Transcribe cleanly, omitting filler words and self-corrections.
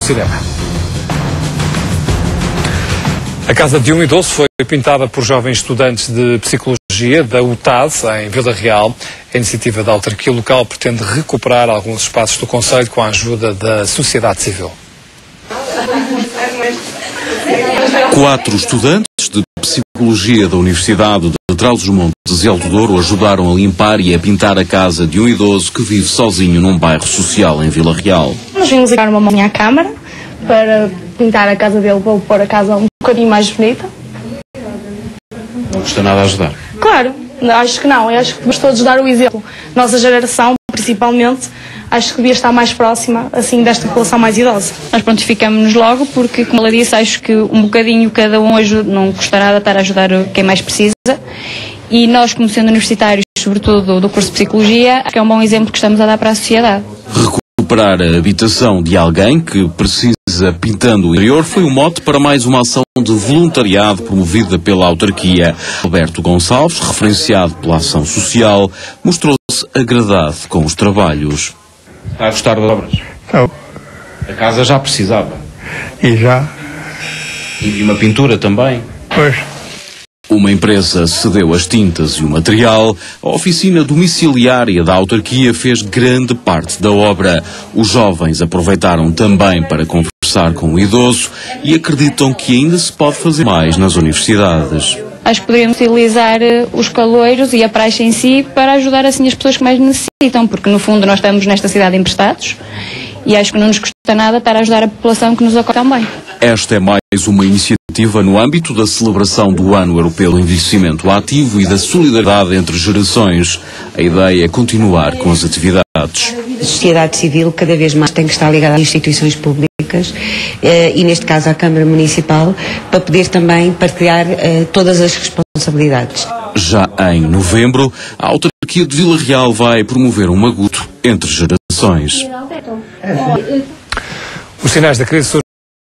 cinema. A casa de um idoso foi pintada por jovens estudantes de Psicologia da UTAD, em Vila Real. A iniciativa da autarquia local pretende recuperar alguns espaços do concelho com a ajuda da sociedade civil. 4 estudantes de Psicologia da Universidade de Trás-os-Montes e Alto Douro ajudaram a limpar e a pintar a casa de um idoso que vive sozinho num bairro social em Vila Real. Nós vimos dar uma mão à Câmara para pintar a casa dele, para pôr a casa um bocadinho mais bonita. Não custa nada ajudar? Claro, acho que não. Eu acho que devemos todos dar o exemplo. Nossa geração, principalmente, acho que devia estar mais próxima, assim, desta população mais idosa. Nós prontificamos-nos logo porque, como ela disse, acho que um bocadinho cada um ajuda, não custa nada estar a ajudar quem mais precisa. E nós, como sendo universitários, sobretudo do curso de Psicologia, acho que é um bom exemplo que estamos a dar para a sociedade. Recuperar a habitação de alguém que precisa pintando o interior foi o mote para mais uma ação de voluntariado promovida pela autarquia. Alberto Gonçalves, referenciado pela ação social, mostrou-se agradado com os trabalhos. Está a gostar das obras? Não. A casa já precisava. E já? E uma pintura também? Pois. Uma empresa cedeu as tintas e o material. A oficina domiciliária da autarquia fez grande parte da obra. Os jovens aproveitaram também para conversar com o idoso e acreditam que ainda se pode fazer mais nas universidades. Acho que poderíamos utilizar os caloiros e a praxe em si para ajudar assim as pessoas que mais necessitam, porque no fundo nós estamos nesta cidade emprestados e acho que não nos custa nada estar a ajudar a população que nos acolhe também. Esta é mais uma iniciativa no âmbito da celebração do Ano Europeu do Envelhecimento Ativo e da solidariedade entre gerações. A ideia é continuar com as atividades. A sociedade civil cada vez mais tem que estar ligada às instituições públicas e neste caso à Câmara Municipal para poder também partilhar todas as responsabilidades. Já em novembro, a autarquia de Vila Real vai promover um maguto entre gerações. Os sinais da crise